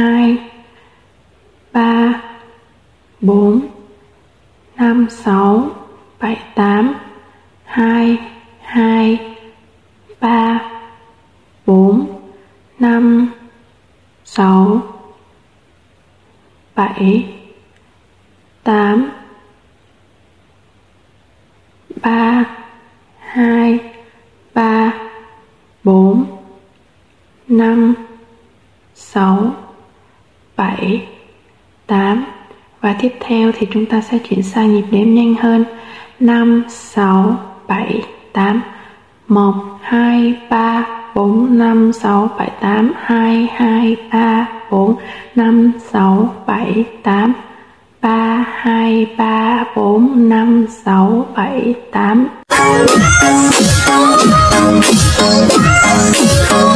2, 3, 4, 5, 6, 7, 8, 2, 2, 3, 4, 5, 6, 7, 8, 3, 2, 3, 4, 5, 6, 7, 8. Và tiếp theo thì chúng ta sẽ chuyển sang nhịp đếm nhanh hơn. 5, 6, 7, 8. 1, 2, 3, 4, 5, 6, 7, 8. 2, 2, 3, 4, 5, 6, 7, 8. 3, 2, 3, 4, 5, 6, 7, 8.